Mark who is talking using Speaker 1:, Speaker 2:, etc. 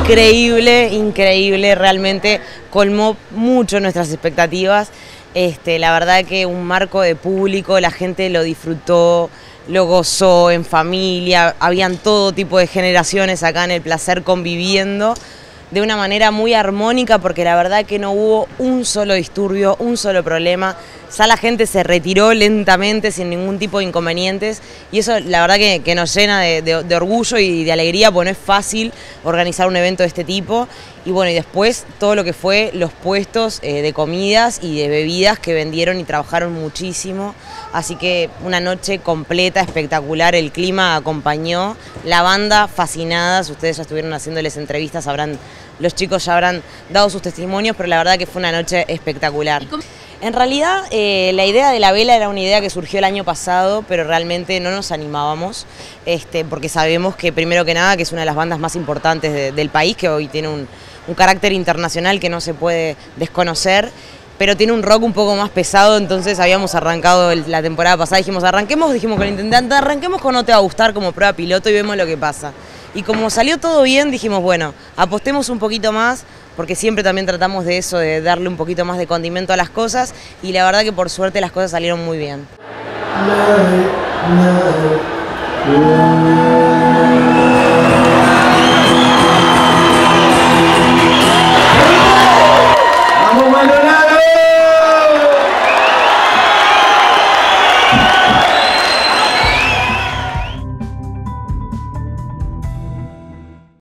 Speaker 1: increíble, increíble, realmente colmó mucho nuestras expectativas. La verdad que un marco de público, la gente lo disfrutó, lo gozó en familia, habían todo tipo de generaciones acá en El Placer conviviendo de una manera muy armónica, porque la verdad que no hubo un solo disturbio, un solo problema. Ya la gente se retiró lentamente sin ningún tipo de inconvenientes, y eso la verdad que nos llena de orgullo y de alegría, porque no es fácil organizar un evento de este tipo. Y bueno, y después todo lo que fue los puestos de comidas y de bebidas que vendieron y trabajaron muchísimo. Así que una noche completa, espectacular, el clima acompañó, la banda fascinadas, ustedes ya estuvieron haciéndoles entrevistas, los chicos ya habrán dado sus testimonios, pero la verdad que fue una noche espectacular. En realidad la idea de la vela era una idea que surgió el año pasado, pero realmente no nos animábamos, porque sabemos que primero que nada que es una de las bandas más importantes del país, que hoy tiene un carácter internacional que no se puede desconocer, pero tiene un rock un poco más pesado. Entonces habíamos arrancado la temporada pasada, dijimos con el intendente, arranquemos con No Te Va a Gustar como prueba piloto y vemos lo que pasa. Y como salió todo bien, dijimos, bueno, apostemos un poquito más, porque siempre también tratamos de eso, de darle un poquito más de condimento a las cosas, y la verdad que por suerte las cosas salieron muy bien.